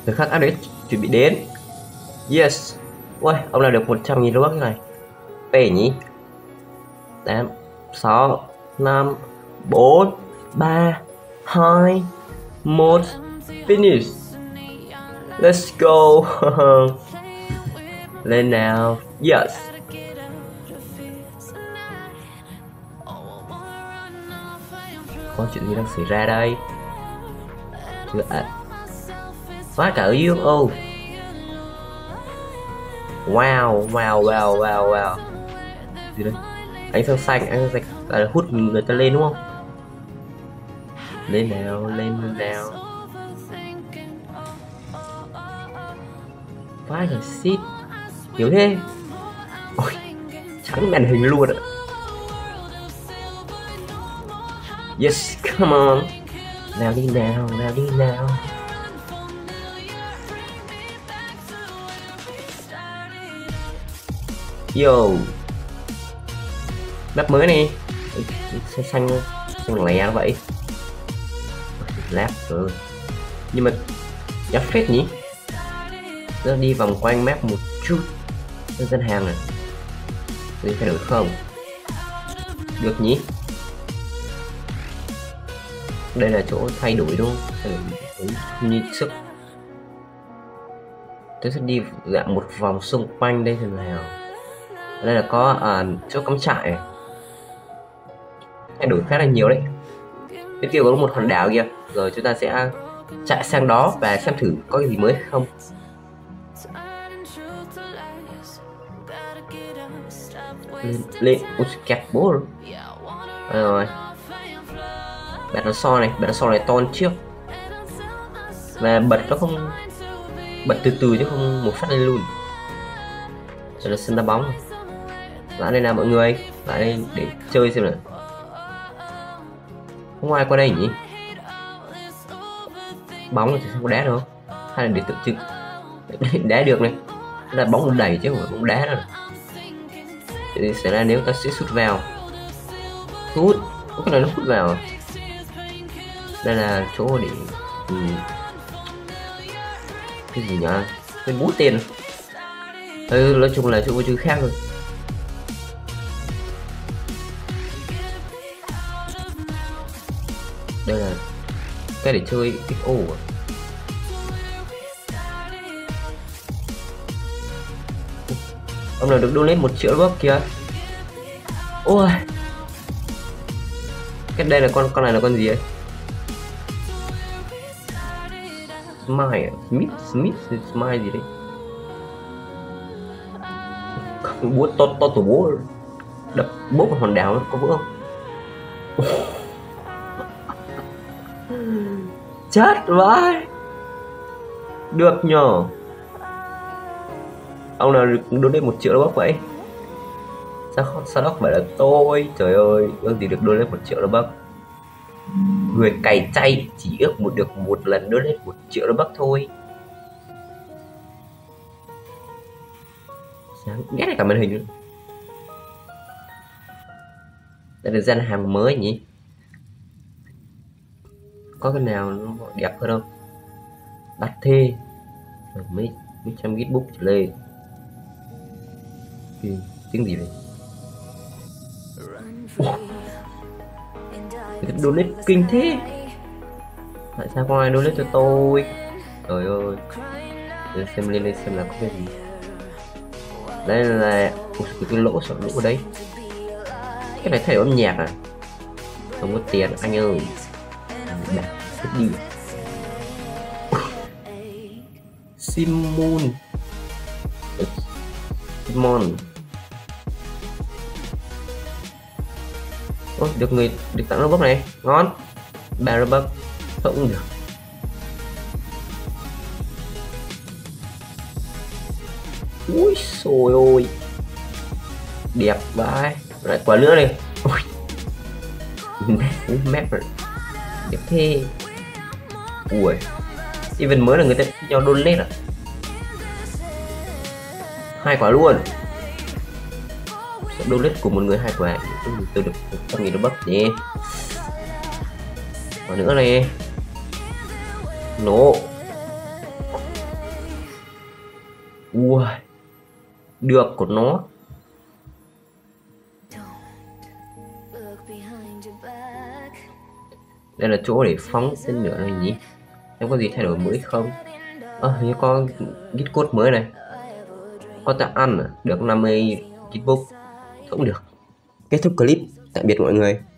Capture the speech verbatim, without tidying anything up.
Thời khắc update chuẩn bị đến. Yes. Ui, ông làm được một trăm nghìn robux như này. Phê nhỉ. Tám, sáu, năm, bốn, ba, hai, một. Finish. Let's go. Lên nào. Yes. Có chuyện gì đang xảy ra đây? Chưa ạ. Phát cả ở u ép ô. Wow, wow, wow, wow, wow. Gì đây? Ánh sáng xanh, ánh sáng xanh là hút người ta lên đúng không? Lên nào, lên nào. Phải là shit. Kiểu thế. Ôi, trắng màn hình luôn ạ. Yes, come on. Nào đi nào, nào đi nào. Yo. Map mới này. Xanh xanh xanh lè vậy. Lát rồi. Nhưng mà giá phết nhỉ. Nó đi vòng quanh map một chút. Nó dân hàng này. Đây phải được không? Được nhỉ. Đây là chỗ thay đổi đúng không? Như sức. Tôi sẽ đi dạng một vòng xung quanh đây thế nào. Đây là có à, chỗ cắm trại này. Thay đổi khá là nhiều đấy. Bên kia có một hòn đảo kia. Rồi chúng ta sẽ chạy sang đó và xem thử có cái gì mới không. Lên, lên, ui kẹt bố rồi. À, rồi. Bạn nó so này, bạn nó so này to trước. Và bật nó không bật từ từ chứ không một phát lên luôn. Đây là sân đá bóng. Lại đây nào mọi người, lại đây để chơi xem nào. Không ai qua đây nhỉ? Bóng thì không có đá đâu, hay là để tự chừng đá được này. Là bóng đẩy chứ không phải bóng đá đâu. Thì sẽ ra nếu ta sẽ sút vào, sút có cái này nó sút vào. Đây là chỗ để ừ. Cái gì nhỉ? Cái bút tiền. Ừ, nói chung là chỗ vui chơi khác rồi. Đây là cái để chơi ích ô à? Ông nào được donate một triệu robux kìa. Ôi, cái đây là con con này là con gì ấy? Smile, Smith, Smith, Smile gì đấy? Búa to to tổ búa đập bốp vào hòn đảo có vỡ không? Chết vãi. Được nhờ. Ông nào được donate một triệu robux vậy? Sao không, sao đó không phải là tôi? Trời ơi, ước gì được donate một triệu robux. Người cày chay chỉ ước một được một lần donate một triệu robux thôi. Sáng ghét cả màn hình. Đây là gian hàng mới nhỉ? Có cái nào nó đẹp hơn không? Đặt thê mấy mấy trăm git book trở lên. Ừ, tiếng gì vậy? Cái donate kinh thế. Tại sao không ai donate cho tôi? Trời ơi. Để xem lên đây xem là có cái gì. Đây là ủa, cái lỗ sợ lỗ ở đây. Cái này thay âm nhạc à? Không có tiền anh ơi. Đặt cái đi. Simon. Simon. Ôi, được người được tặng robux này, ngon. Ba robux không được. Ui xồi ôi. Đẹp vãi. Lại quả nữa này. Ui. Map rồi. Đẹp thế. Ui. Even mới là người ta cho donate à? Hai quả luôn. Donate của một người hai quả. Tôi được một trăm nghìn robux nhé. Quả nữa này. Nổ. Ui, được của nó. Đây là chỗ để phóng tên lửa này nhỉ? Em có gì thay đổi mới không? Ơ à, hình như có git code mới này. Có tạm ăn à? Được năm mươi gitbook cũng được. Kết thúc clip, tạm biệt mọi người.